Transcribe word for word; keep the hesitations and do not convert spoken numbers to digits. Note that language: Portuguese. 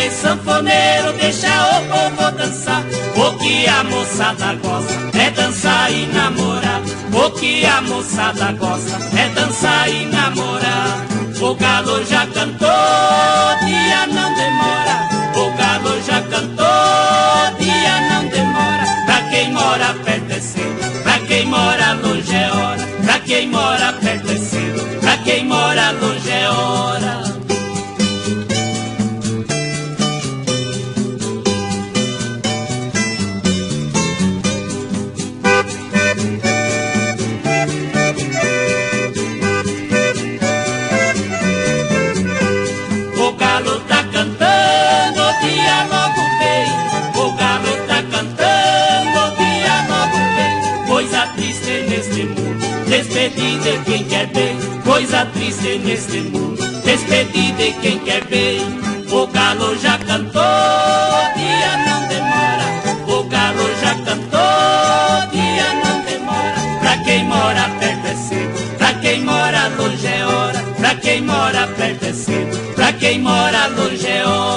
é sanfoneiro, deixa o povo dançar. O que a moçada gosta é dançar e namorar. O que a moçada gosta é dançar e namorar. O galo já cantou, dia não demora. O galo já cantou, dia não demora. Pra quem mora perto é cedo, pra quem mora longe é hora. Pra quem mora perto é cedo, pra quem mora longe é hora. O galo tá cantando, o dia logo vem. O galo tá cantando, o dia logo vem. Coisa triste neste mundo, despedir de quem quer bem. Coisa triste neste mundo, despedir de quem quer bem. O galo já cantou, o dia não demora. O galo já cantou, o dia não demora. Pra quem mora perto é cedo, pra quem mora longe é hora. Pra quem mora perto é cedo, pra quem mora longe é hora.